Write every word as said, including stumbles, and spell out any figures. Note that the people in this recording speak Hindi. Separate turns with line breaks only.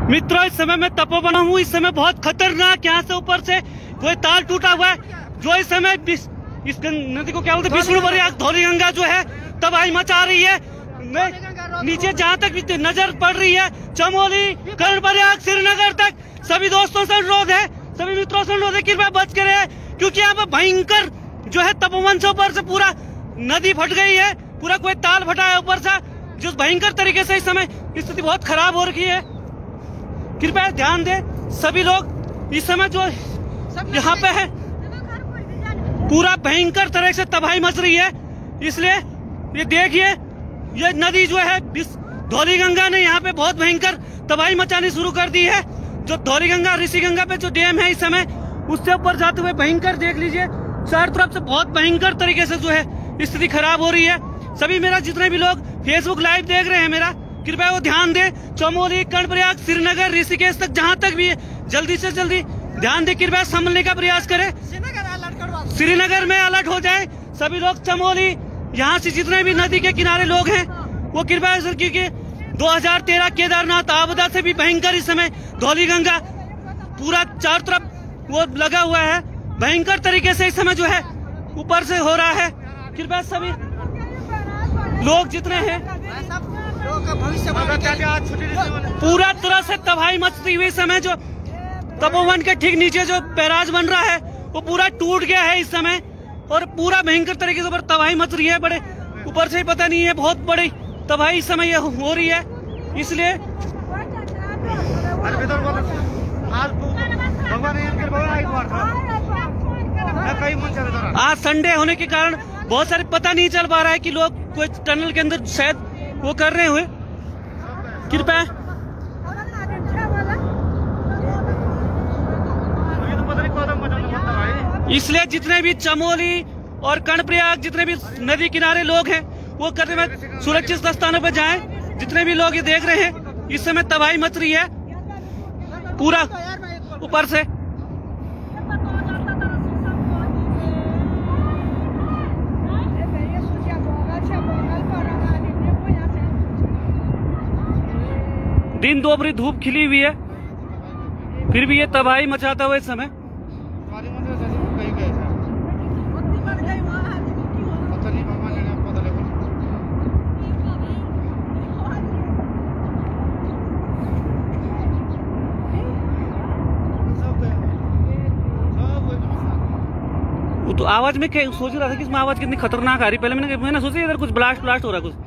मित्रों, इस समय मैं तपोवन हूँ। इस समय बहुत खतरनाक यहाँ से ऊपर से कोई तार टूटा हुआ है जो इस समय इस नदी को क्या बोलते हैं, विष्णु प्रयाग धौली गंगा जो है तबाही मचा रही है। नीचे जहाँ तक नजर पड़ रही है, चमोली, कर्णप्रयाग, श्रीनगर तक सभी दोस्तों से अनुरोध है, सभी मित्रों से अनुरोध है कि कृपया बच कर रहे, क्योंकि यहाँ पर भयंकर जो है तपोवन से ऊपर से पूरा नदी फट गई है, पूरा कोई ताल फटा है ऊपर से, जिस भयंकर तरीके से इस समय स्थिति बहुत खराब हो रखी है। कृपया ध्यान दे सभी लोग। इस समय जो यहाँ पे है पूरा भयंकर तरह से तबाही मच रही है, इसलिए ये देखिए ये नदी जो है धौली गंगा ने यहाँ पे बहुत भयंकर तबाही मचानी शुरू कर दी है। जो धौली गंगा ऋषि गंगा पे जो डैम है इस समय उससे ऊपर जाते हुए भयंकर देख लीजिए, चारों तरफ से बहुत भयंकर तरीके से जो है स्थिति खराब हो रही है। सभी मेरा जितने भी लोग फेसबुक लाइव देख रहे हैं मेरा, कृपया वो ध्यान दे। चमोली, कर्णप्रयाग, श्रीनगर, ऋषिकेश तक जहां तक भी है जल्दी से जल्दी ध्यान दे, कृपया संभलने का प्रयास करें। श्रीनगर में अलर्ट हो जाए सभी लोग। चमोली यहाँ से जितने भी नदी के किनारे लोग हैं वो कृपया, क्योंकि दो हजार तेरह केदारनाथ आपदा से भी भयंकर इस समय धौली गंगा पूरा चारों तरफ वो लगा हुआ है, भयंकर तरीके से इस समय जो है ऊपर से हो रहा है। कृपया सभी लोग जितने हैं पूरा तरह से तबाही मचती हुई समय जो तपोवन के ठीक नीचे जो बैराज बन रहा है वो पूरा टूट गया है इस समय, और पूरा भयंकर तरीके से ऊपर तबाही मच रही है। बड़े ऊपर से पता नहीं है, बहुत बड़ी तबाही इस समय ये हो रही है। इसलिए आज संडे होने के कारण बहुत सारे पता नहीं चल पा रहा है कि लोग कोई टनल के अंदर शायद वो कर रहे हुए। कृपया इसलिए जितने भी चमोली और कर्णप्रयाग जितने भी नदी किनारे लोग हैं वो करने में सुरक्षित स्थानों पर जाएं। जितने भी लोग ये देख रहे हैं इस समय तबाही मच रही है पूरा ऊपर से। दिन दोपहरी धूप खिली हुई है, फिर भी ये तबाही मचाता हुआ इस समय। तो आवाज में क्या सोच रहा था कि इसमें आवाज कितनी खतरनाक आ रही, पहले मैंने मैंने सोचा इधर कुछ ब्लास्ट ब्लास्ट हो रहा कुछ।